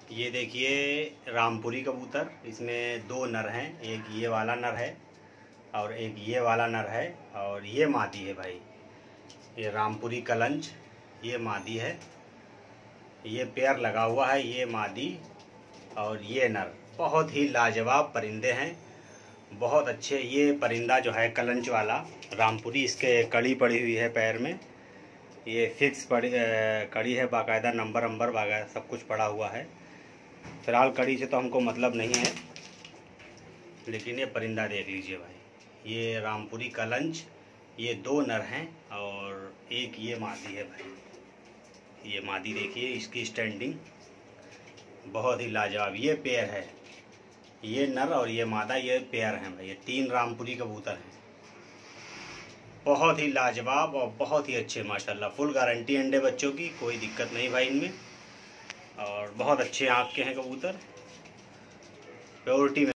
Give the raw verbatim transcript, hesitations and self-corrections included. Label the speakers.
Speaker 1: ये देखिए रामपुरी कबूतर, इसमें दो नर हैं, एक ये वाला नर है और एक ये वाला नर है और ये मादी है भाई। ये रामपुरी कलंच, ये मादी है, ये पेयर लगा हुआ है, ये मादी और ये नर। बहुत ही लाजवाब परिंदे हैं, बहुत अच्छे। ये परिंदा जो है कलंच वाला रामपुरी, इसके कड़ी पड़ी हुई है पैर में, ये फिक्स पड़ी कड़ी है, बाकायदा नंबर नंबर बाकायदा सब कुछ पड़ा हुआ है। फिलहाल कड़ी से तो हमको मतलब नहीं है, लेकिन ये परिंदा देख लीजिए भाई। ये रामपुरी कलंच, ये दो नर हैं और एक ये मादी है भाई। ये मादी देखिए, इसकी स्टैंडिंग बहुत ही लाजवाब। ये पेयर है, ये नर और ये मादा, ये पेयर हैं भाई। ये तीन रामपुरी कबूतर हैं, बहुत ही लाजवाब और बहुत ही अच्छे माशाल्लाह। फुल गारंटी अंडे बच्चों की, कोई दिक्कत नहीं भाई इनमें, और बहुत अच्छे आँख के हैं कबूतर, प्योरिटी में।